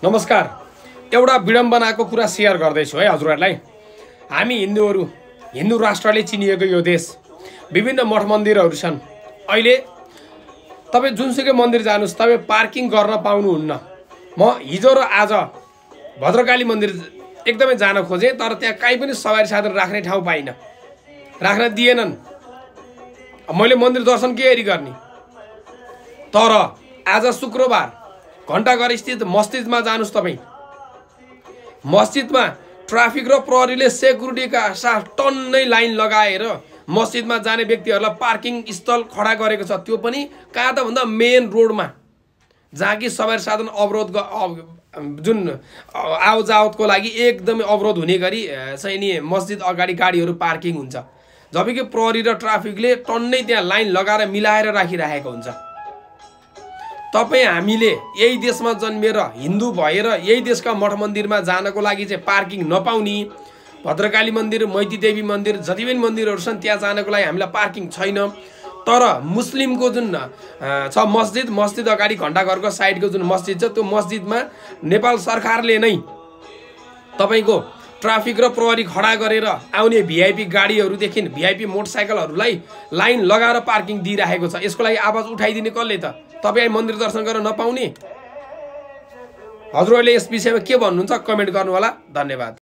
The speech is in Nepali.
नमस्कार। एउटा विडम्बनाको कुरा शेयर गर्दैछु है हजुरहरुलाई। हामी हिन्दूहरु, हिन्दू राष्ट्रले चिनिएको यो देश विभिन्न मठ मन्दिरहरु छन्। अहिले तपाई जुनसुकै मन्दिर जानुस् तपाई पार्किङ गर्न पाउनुहुन्न। म हिजो र आज भद्रकाली मन्दिर एकदमै जान खोजे, तर त्यहाँ कहीँ पनि सवारी साधन राख्ने ठाउँ पाइन, राख्न दिएनन्। मैले मन्दिर दर्शन केरी गर्ने। तर आज शुक्रबार घण्टाघर स्थित मस्जिदमा जानुस् तपाई, मस्जिदमा ट्राफिक र प्रहरीले सेक्युरिटीका साथ टन्नै लाइन लगाएर मस्जिदमा जाने व्यक्तिहरुलाई पार्किङ स्थल खडा गरेको छ। त्यो पनि कहाँ त भन्दा मेन रोडमा, जहाँ कि सवारी साधन अवरोध जुन आवजावतको लागि एकदमै अवरोध हुने गरी चाहिँ नि मस्जिद अगाडि गाडीहरु पार्किङ हुन्छ। जबकि प्रहरी र ट्राफिकले टन्नै त्यहाँ लाइन लगाएर मिलाएर राखिरहेको हुन्छ। तपाई हामीले यही देशमा जन्मेर हिन्दू भएर यही देशका मठ मन्दिरमा जानको लागि चाहिँ पार्किङ नपाउने, भद्रकाली मन्दिर, मैती देवी मन्दिर, जति पनि मन्दिरहरु छन् त्यहाँ जानको लागि हामीलाई पार्किङ छैन। तर मुस्लिमको जुन छ मस्जिद अगाडि घण्टाघरको साइडको जुन मस्जिद छ त्यो मस्जिदमा नेपाल सरकारले नै तपाईको ट्राफिक र प्रहरी खडा गरेर आउने भिआइपी गाडीहरुदेखि भिआइपी मोटरसाइकलहरुलाई लाइन लगाएर पार्किङ दिइराखेको छ। यसको लागि आवाज उठाइदिने कसले त? तपाई मन्दिर दर्शन गर्न नपाउने? हजुरहरुले यस विषयमा के भन्नुहुन्छ कमेन्ट गर्नु होला। धन्यवाद।